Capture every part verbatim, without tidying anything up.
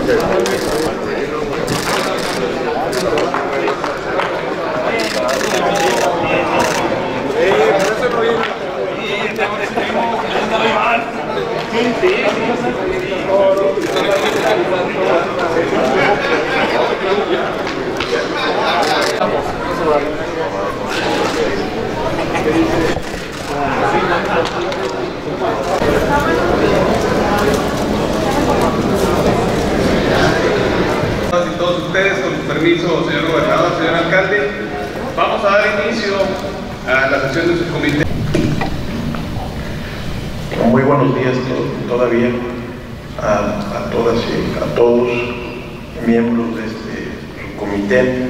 Y todos ustedes, con su permiso, señor gobernador, señor alcalde, vamos a dar inicio a la sesión de su comité. Muy buenos días todavía a, a todas y a todos miembros de este comité.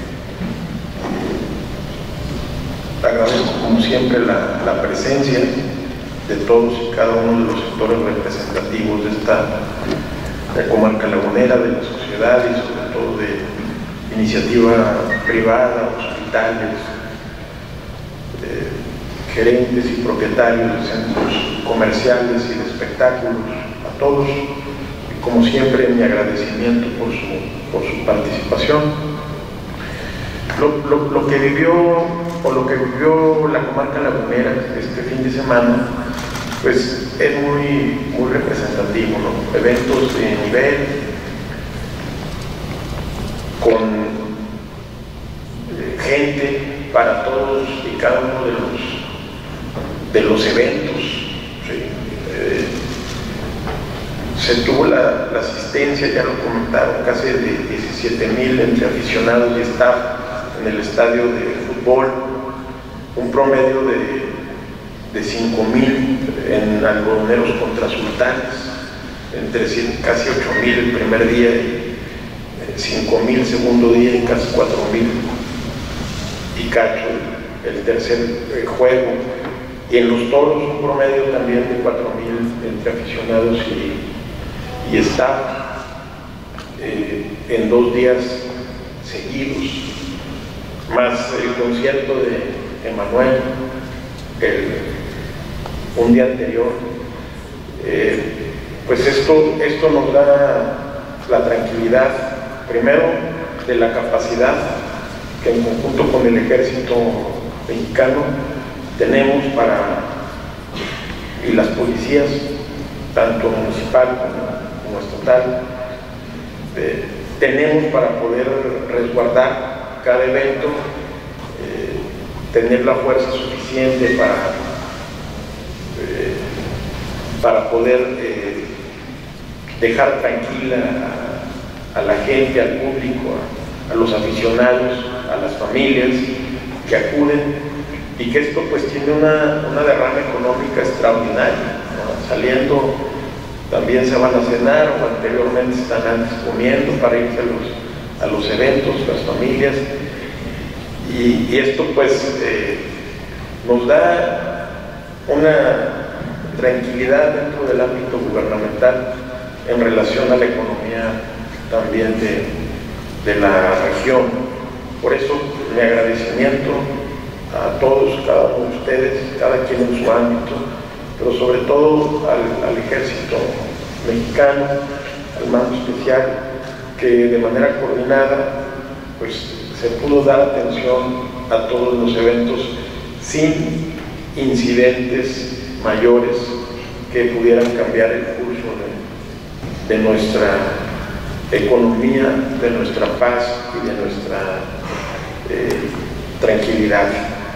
Agradezco como siempre la, la presencia de todos y cada uno de los sectores representativos de esta de comarca lagunera, de la sociedad y sobre todo de iniciativa privada, hospitales, eh, gerentes y propietarios de centros comerciales y de espectáculos, a todos, y como siempre mi agradecimiento por su, por su participación. Lo, lo, lo que vivió o lo que vivió la comarca lagunera este fin de semana, pues es muy, muy representativo, ¿no? Eventos de nivel, con eh, gente para todos y cada uno de los, de los eventos, ¿sí? Eh, se tuvo la, la asistencia, ya lo comentaron, casi de diecisiete mil entre aficionados y staff en el estadio de fútbol, un promedio de de cinco mil en algodoneros contra sultanes, entre casi ocho mil el primer día y cinco mil segundo día y casi cuatro mil y cacho el tercer juego, y en los toros un promedio también de cuatro mil entre aficionados y, y staff eh, en dos días seguidos, más el concierto de Emanuel el un día anterior. Eh, pues esto, esto nos da la tranquilidad, primero, de la capacidad que en conjunto con el ejército mexicano tenemos para, y las policías, tanto municipal como, como estatal, eh, tenemos para poder resguardar cada evento, eh, tener la fuerza suficiente para para poder eh, dejar tranquila a, a la gente, al público, a, a los aficionados, a las familias que acuden, y que esto pues tiene una, una derrama económica extraordinaria, ¿no? Saliendo también se van a cenar, o anteriormente están antes comiendo para irse a los, a los eventos, las familias, y, y esto pues eh, nos da una tranquilidad dentro del ámbito gubernamental en relación a la economía también de, de la región. Por eso mi agradecimiento a todos, cada uno de ustedes, cada quien en su ámbito, pero sobre todo al, al ejército mexicano, al mando especial, que de manera coordinada pues se pudo dar atención a todos los eventos sin incidentes mayores que pudieran cambiar el curso de, de nuestra economía, de nuestra paz y de nuestra eh, tranquilidad.